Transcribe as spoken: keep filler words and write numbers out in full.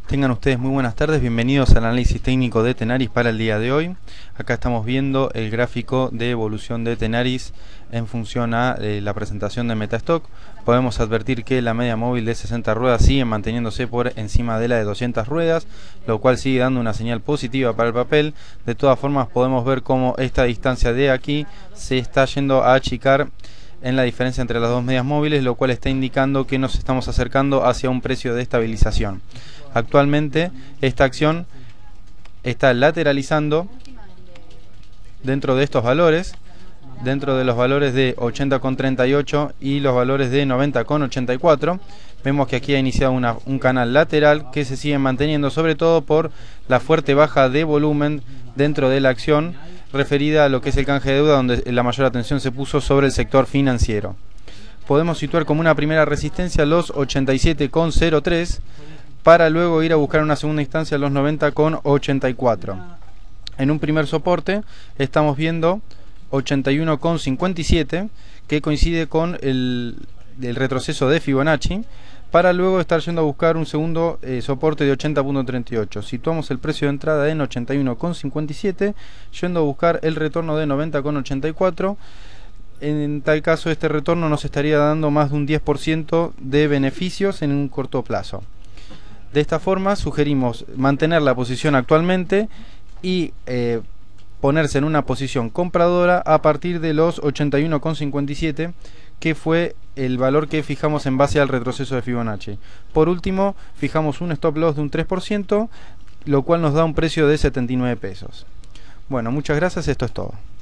Tengan ustedes muy buenas tardes, bienvenidos al análisis técnico de Tenaris para el día de hoy. Acá estamos viendo el gráfico de evolución de Tenaris en función a eh, la presentación de Metastock. Podemos advertir que la media móvil de sesenta ruedas sigue manteniéndose por encima de la de doscientas ruedas, lo cual sigue dando una señal positiva para el papel. De todas formas podemos ver cómo esta distancia de aquí se está yendo a achicar en la diferencia entre las dos medias móviles, lo cual está indicando que nos estamos acercando hacia un precio de estabilización. Actualmente esta acción está lateralizando dentro de estos valores, dentro de los valores de ochenta coma treinta y ocho y los valores de noventa coma ochenta y cuatro. Vemos que aquí ha iniciado una, un canal lateral que se sigue manteniendo, sobre todo por la fuerte baja de volumen dentro de la acción referida a lo que es el canje de deuda, donde la mayor atención se puso sobre el sector financiero. Podemos situar como una primera resistencia los ochenta y siete coma cero tres para luego ir a buscar en una segunda instancia los noventa coma ochenta y cuatro. En un primer soporte estamos viendo ochenta y uno coma cincuenta y siete, que coincide con el, el retroceso de Fibonacci, para luego estar yendo a buscar un segundo eh, soporte de ochenta coma treinta y ocho. Situamos el precio de entrada en ochenta y uno coma cincuenta y siete, yendo a buscar el retorno de noventa coma ochenta y cuatro. En tal caso este retorno nos estaría dando más de un diez por ciento de beneficios en un corto plazo. De esta forma sugerimos mantener la posición actualmente y eh, ponerse en una posición compradora a partir de los ochenta y uno coma cincuenta y siete, que fue el valor que fijamos en base al retroceso de Fibonacci. Por último, fijamos un stop loss de un tres por ciento, lo cual nos da un precio de setenta y nueve pesos. Bueno, muchas gracias, esto es todo.